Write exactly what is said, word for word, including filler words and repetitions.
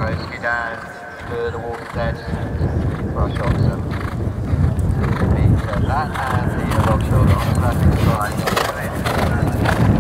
rescue down to the water's edge for our shots. So that and the log shoulder on the perfect strike.